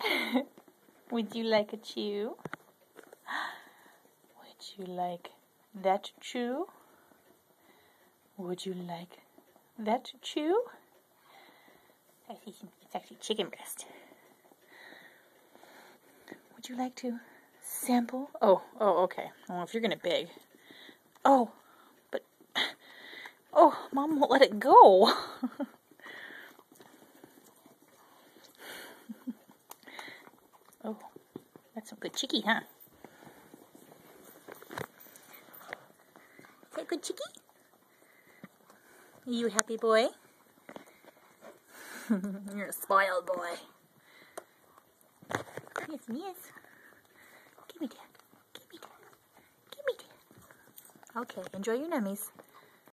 Would you like a chew? Would you like that chew? Would you like that chew? It's actually chicken breast. Would you like to sample? Oh, okay. Well, if you're gonna beg. Oh, but Mom won't let it go. Oh, that's some good chicky, huh? Is that good chicky? Are you a happy boy? You're a spoiled boy. Yes, yes. Give me that. Give me that. Give me that. Okay, enjoy your nummies.